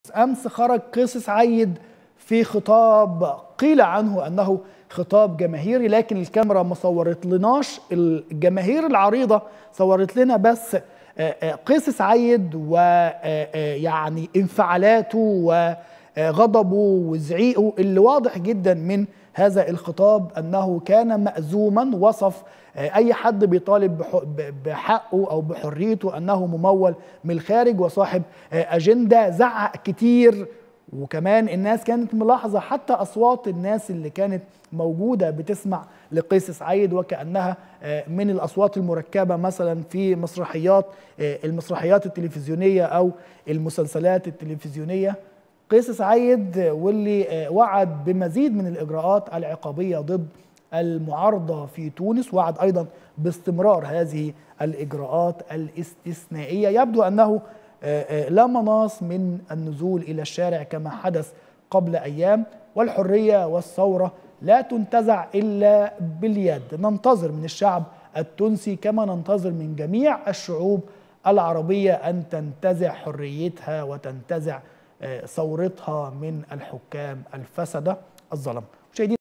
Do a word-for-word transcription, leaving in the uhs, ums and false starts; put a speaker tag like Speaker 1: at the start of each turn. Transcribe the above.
Speaker 1: أمس خرج قيس سعيد في خطاب قيل عنه أنه خطاب جماهيري، لكن الكاميرا ما صورت لناش الجماهير العريضة، صورت لنا بس قيس سعيد ويعني انفعالاته وغضبه وزعيقه اللي واضح جدا من هذا الخطاب أنه كان مأزوما. وصف أي حد بيطالب بحقه أو بحريته أنه ممول من الخارج وصاحب أجندة. زعق كتير، وكمان الناس كانت ملاحظة حتى أصوات الناس اللي كانت موجودة بتسمع لقيس سعيد وكأنها من الأصوات المركبة مثلا في مسرحيات المسرحيات التلفزيونية أو المسلسلات التلفزيونية. قيس سعيد واللي وعد بمزيد من الإجراءات العقابية ضد المعارضة في تونس، وعد أيضا باستمرار هذه الإجراءات الاستثنائية. يبدو أنه لا مناص من النزول إلى الشارع كما حدث قبل أيام، والحرية والثورة لا تنتزع إلا باليد. ننتظر من الشعب التونسي كما ننتظر من جميع الشعوب العربية أن تنتزع حريتها وتنتزع ثورتها من الحكام الفسدة الظلم.